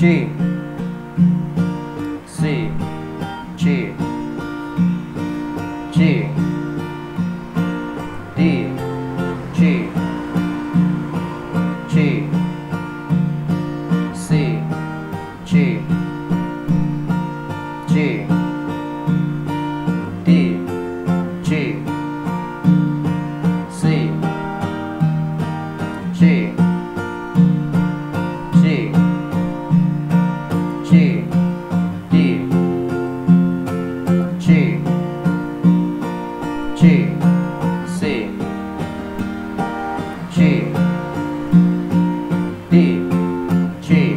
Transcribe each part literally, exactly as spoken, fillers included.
G, C, G, G, D, G, G, C, G, G, D, G, C, G, G, G, D, G, G, C, G, D, G,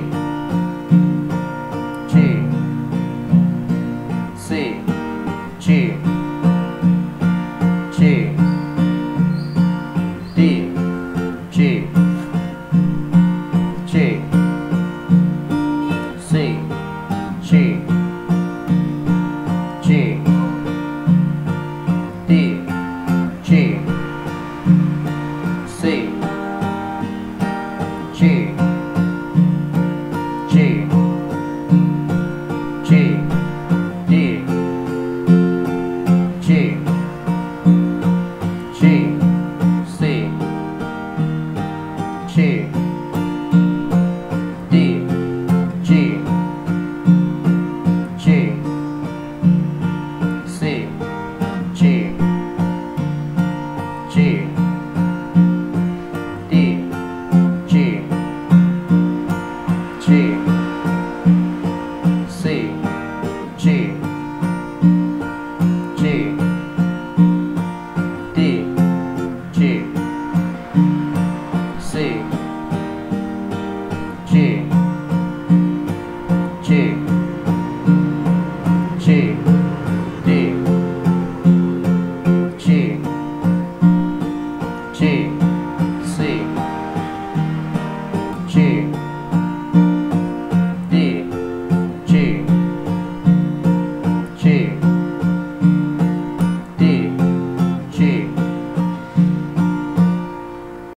G, C, G, G, D, G, G, C, G, G, D, G, C, G, G, G, D, G, G, C, G, D, G, G, C, G, G, D, G, G, C, G, G, D, G, C, G, G, G, D, G, G, C, G, D, G, G,